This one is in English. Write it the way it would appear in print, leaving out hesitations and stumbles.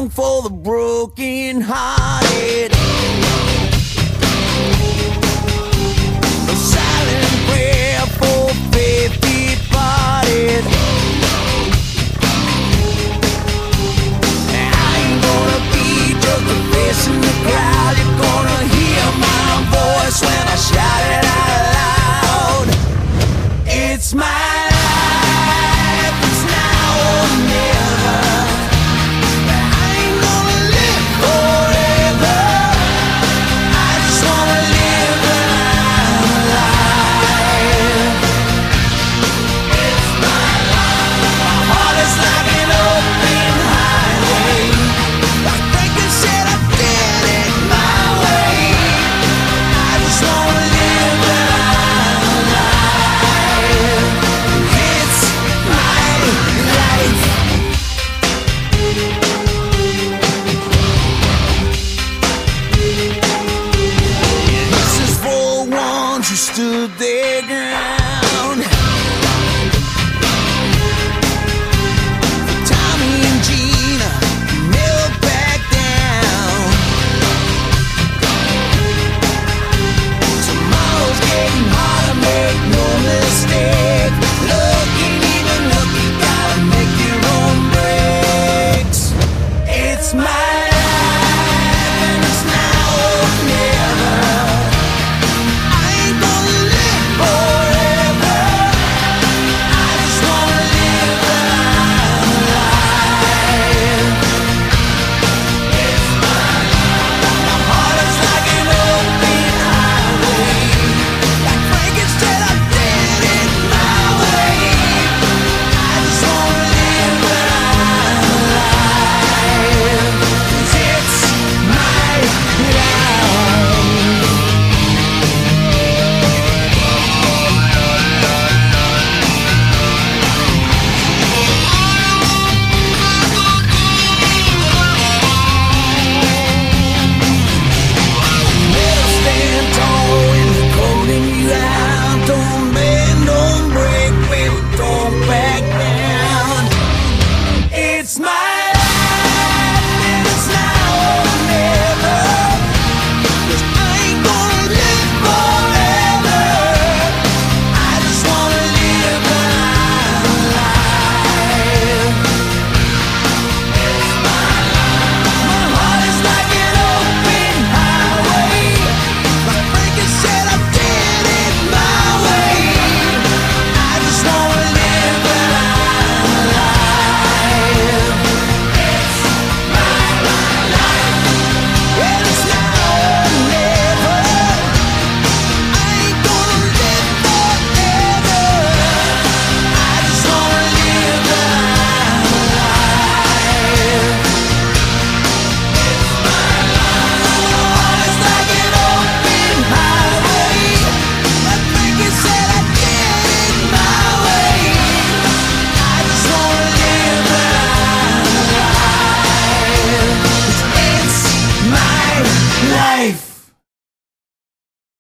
for the broken hearted. A silent prayer for faith departed. I ain't gonna be just a face in the crowd. You're gonna hear my voice when I shout it out loud. It's my life, it's now or never. I ain't gonna live forever. I just wanna live when I'm alive. It's my life. My heart is like an open highway. Like breaking shit, I did it my way. I just wanna live when I'm alive. It's my life. This is for ones who stood their ground.